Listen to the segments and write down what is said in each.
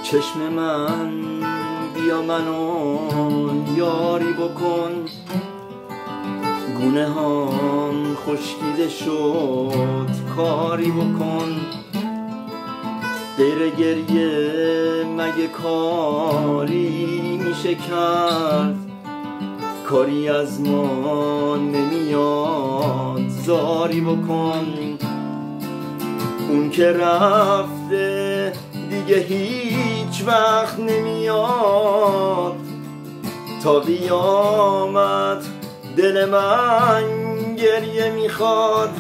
چشم من بیا منو یاری بکن، گونه هام خشکیده شد کاری بکن. غیر گریه مگه کاری میشه کرد؟ کاری از ما نمیاد زاری بکن. اون که رفته دیگه هیچ وقت نمیاد، تا قیامت دل من گریه میخواد.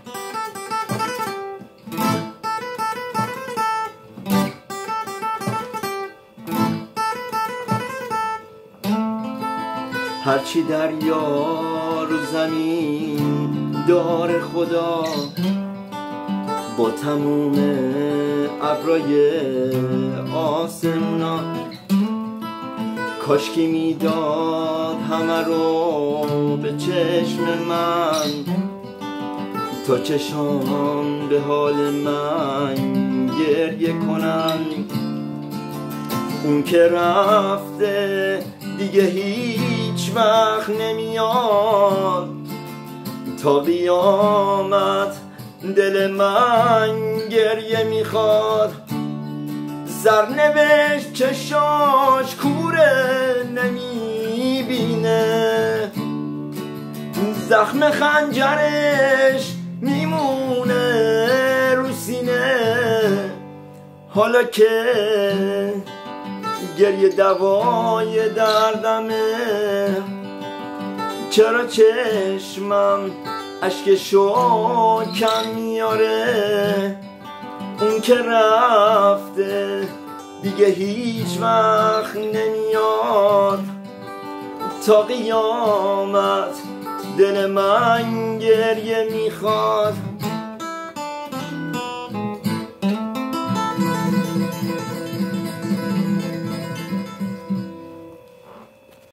هرچی دریا رو زمین داره خدا، با تموم ابرای آسمونا، کاشکی میداد همه رو به چشم من، تا چشام به حال من گریه کنن. اون که رفته دیگه هیچ وقت نمیاد، تا قیامت دل من گریه میخواد. سرنوشت چشاش کوره نمیبینه، زخم خنجرش میمونه رو سینه. حالا که گریه دوای دردمه، چرا چشمم اشک شوکم میاره؟ اون که رفته دیگه هیچ وقت نمیاد، تا قیامت دل من گریه میخواد.